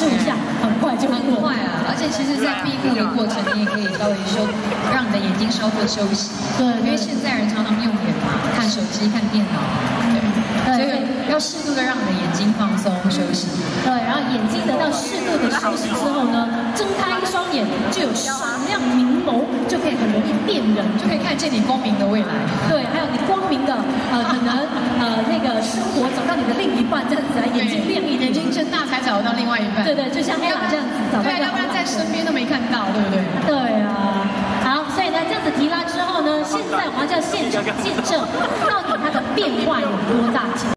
数一下，很快就很快啊！而且其实，在闭目的过程，你也可以稍微让你的眼睛稍作休息。 对， 因为现在人常常用眼嘛，看手机、看电脑，对，所以要适度的让你的眼睛放松休息。 对，然后眼睛得到适度的休息之后呢，睁开一双眼就有闪亮明眸，就可以很容易辨人， 就可以看见你光明的未来。 对，还有你光明的可能那个生活找到你的另一半这样子，眼睛亮一点， 眼睛睁大才找到另外一半。 对对，就像黑朗这样子找到。 对，要不然在身边都没看到，对不对？ 对啊。好，所以呢，这样子提拉之后呢，现在我们要叫现场见证，到底它的变化有多大。